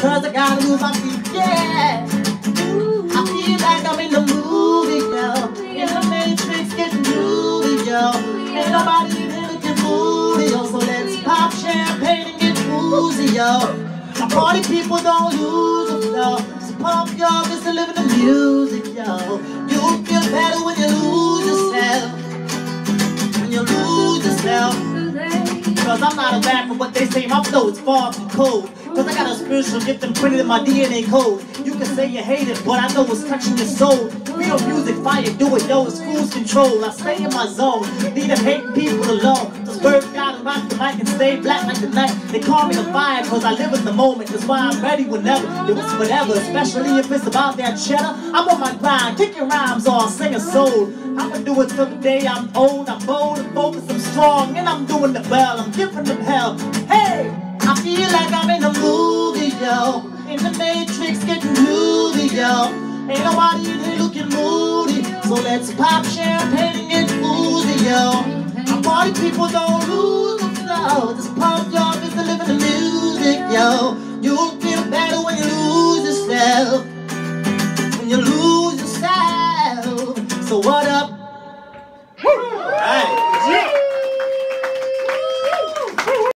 cause I gotta move my feet, yeah. I feel like I'm in the movie, yo. In the Matrix, getting groovy, yo. Ain't nobody in here looking moody, yo. So let's pop champagne and get woozy, yo. My party people don't lose it, yo. So pump your fist and live in the music, yo. You feel better when you lose yourself. When you lose yourself. Cause I'm not a rapper, but they say my flow is far from cold. Cause I got a spiritual gift imprinted in my DNA code. You can say you hate it, but I know it's touching your soul. Real music, fire, do it, yo, it's cruise control. I stay in my zone, need to hate people alone. Just bird gotta rock the mic and stay black like the night. They call me the fire, cause I live in the moment. That's why I'm ready whenever, yo, it's whatever. Especially if it's about that cheddar. I'm on my grind, kicking rhymes or singing soul. I'ma do it till the day I'm old. I'm bold and focused, I'm strong, and I'm doing the bell. I'm giving them hell. Hey! I feel like I'm in a movie, yo. In the Matrix, getting groovy, yo. Ain't nobody in here looking moody. So let's pop champagne and get woozy, yo. My party people don't lose the flow. Just pump your fist and live in the music, yo.